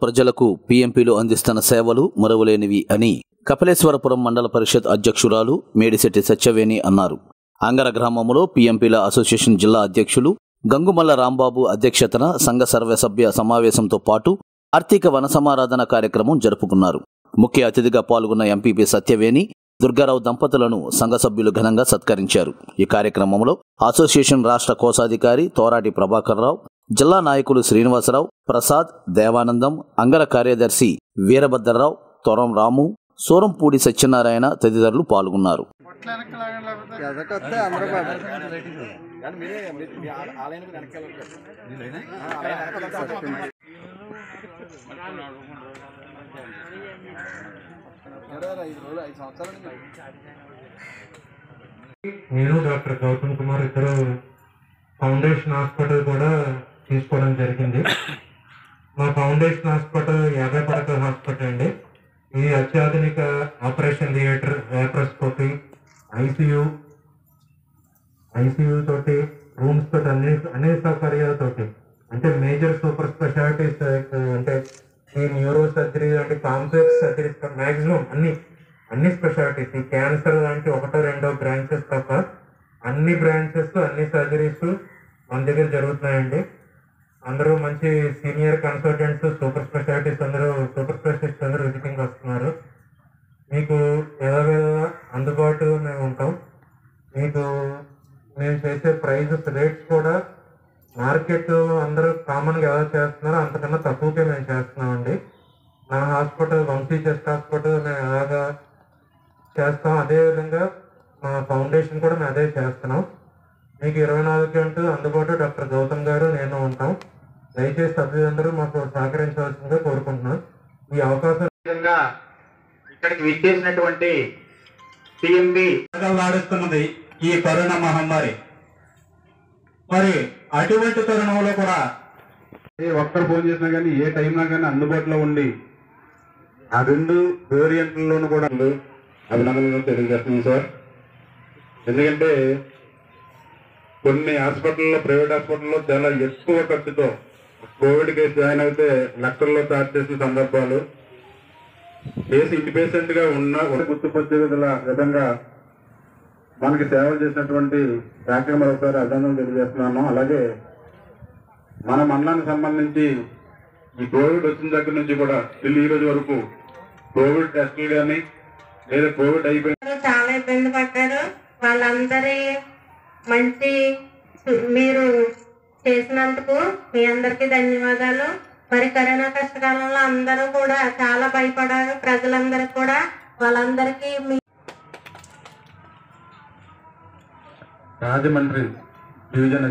ప్రజలకు పీఎంపీలు అందిస్తున్న సేవలు మరువలేనివి అని కపిలేశ్వరపురం మండల పరిషత్ అధ్యక్షురాలు మేడిశెట్టి సత్యవేణి అన్నారు. అంగర గ్రామంలో పీఎంపీల అసోసియేషన్ జిల్లా అధ్యక్షులు గంగుమల్ల రాంబాబు అధ్యక్షతన సంఘ సర్వసభ్య సమావేశంతో పాటు ఆర్థిక వన సమారాధన కార్యక్రమం జరుపుకున్నారు. ముఖ్య అతిథిగా పాల్గొన్న ఎంపీపీ సత్యవేణి దుర్గారావు దంపతులను సంఘ సభ్యులు ఘనంగా సత్కరించారు. ఈ కార్యక్రమంలో అసోసియేషన్ రాష్ట్ర కోశాధికారి తోరాటి ప్రభాకర్ రావు, జిల్లా నాయకులు శ్రీనివాసరావు, ప్రసాద్, దేవానందం, అంగర కార్యదర్శి వీరభద్రరావు, తొరం రాము, సోరంపూడి సత్యనారాయణ తదితరులు పాల్గొన్నారు. నేను డాక్టర్ గౌతమ్ కుమార్ ఇద్దరు ఫౌండేషన్ హాస్పిటల్ కూడా తీసుకోవడం జరిగింది. మా ఫౌండేషన్ హాస్పిటల్ 50 పడకల హాస్పిటల్ అండి. ఇది అత్యాధునిక ఆపరేషన్ థియేటర్, లాప్రోస్కోపీ, ఐసీయూ తోటి, రూమ్స్ తోటి, అన్ని సౌకర్యాలతోటి, అంటే మేజర్ సూపర్ స్పెషాలిటీస్, అంటే ఈ న్యూరో సర్జరీ లాంటి కాంప్లెక్స్ సర్జరీస్ మ్యాక్సిమం అన్ని స్పెషాలిటీస్, ఈ క్యాన్సర్ లాంటి 1-2 బ్రాంచెస్ తప్ప అన్ని బ్రాంచెస్, అన్ని సర్జరీస్ మన దగ్గర జరుగుతున్నాయండి. అందరూ మంచి సీనియర్ కన్సల్టెంట్స్, సూపర్ స్పెషాలిటీస్ అందరూ విజిటింగ్ వస్తున్నారు. మీకు ఎలాగైనా అందుబాటులో మేము ఉంటాం. మీకు మేము చేసే ప్రైజెస్, రేట్స్ కూడా మార్కెట్ అందరూ కామన్గా ఎలా చేస్తున్నారో అంతకన్నా తక్కువకే మేము చేస్తున్నామండి. నా హాస్పిటల్ వంశీ చెస్ట్ హాస్పిటల్ మేము ఎలాగా చేస్తాం, అదేవిధంగా మా ఫౌండేషన్ కూడా మేము అదే చేస్తున్నాం. మీకు 24 గంటలు అందుబాటులో డాక్టర్ గౌతమ్ గారు, నేను ఉంటాం. దయచేసి సభ్యులందరూ మాకు సహకరించవలసిందిగా కోరుకుంటున్నాం. ఈ అవకాశం ఇక్కడికి విచ్చేసినటువంటి టీఎంబీ నాడుస్తున్నది ఈ కరోనా మహమ్మారి. మరి అటువంటి తరుణంలో కూడా ఒక్కరు ఫోన్ చేసినా కానీ ఏ టైంలో కానీ అందుబాటులో ఉండి ఆ 2 వేరియంట్లలోనూ కూడా అభినందనలు తెలియజేస్తున్నాం సార్. ఎందుకంటే కొన్ని హాస్పిటల్లో, ప్రైవేట్ హాస్పిటల్లో చాలా ఎక్కువ ఖర్చుతో కోవిడ్ కేసు జాయిన్ అయితే లక్షల్లో చార్జ్ చేసిన సందర్భాలు, కేసు ఇండిపేషెంట్ గా ఉన్న గుర్తుపచ్చే విధంగా మనకి సేవలు చేసినటువంటి శాఖకు మరొకసారి అభినందనలు తెలియజేస్తున్నాను. అలాగే మన మండలానికి సంబంధించి ఈ కోవిడ్ వచ్చిన దగ్గర నుంచి కూడా ఈ రోజు వరకు కోవిడ్ టెస్టులు కానీ లేదా కోవిడ్ అయిపోయిన చాలా ఇబ్బంది పడ్డారు. వాళ్ళందరి మంచి మీరు చేసినందుకు మీ అందరికీ ధన్యవాదాలు. మరి కరోనా కష్టకాలంలో అందరూ కూడా చాలా భయపడారు. ప్రజలందరికీ కూడా వాళ్ళందరికీ రాజమండ్రి డివిజన్